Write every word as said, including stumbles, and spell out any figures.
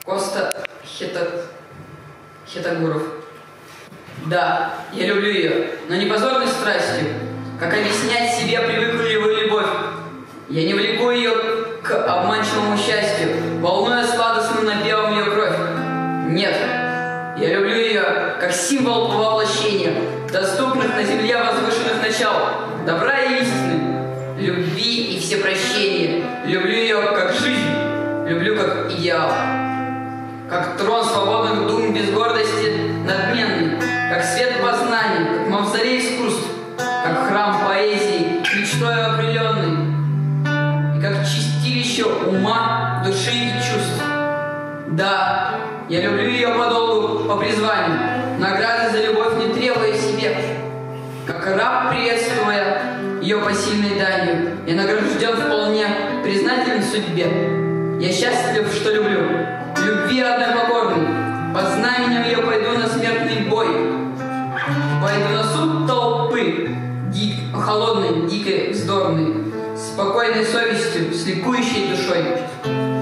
Коста Хета... Хетагуров. Да, я люблю ее, но не позорной страстью. Как объяснять себе, привыкла ли его любовь? Я не влеку ее к обманчивому счастью, волнуя сладостным напевом ее кровь. Нет, я люблю ее как символ воплощения доступных на земле возвышенных начал, добра и истины, любви и всепрощения. Люблю ее как жизнь, люблю как идеал, как трон свободных дум без гордости надменный, как свет познания, как мавзолей искусств, как храм поэзии, мечтой окрыленный, и как чистилище ума, души и чувств. Да, я люблю ее по долгу, по призванию, награды за любовь не требуя себе, как раб, приветствуя ее посильной данью, я награжден вполне признателен судьбе. Я счастлив, что люблю, любви одной покорной, под знаменем ее пойду на смертный бой, пойду на суд толпы, дик, холодной, дикой, вздорной, спокойной совестью, с ликующей душой.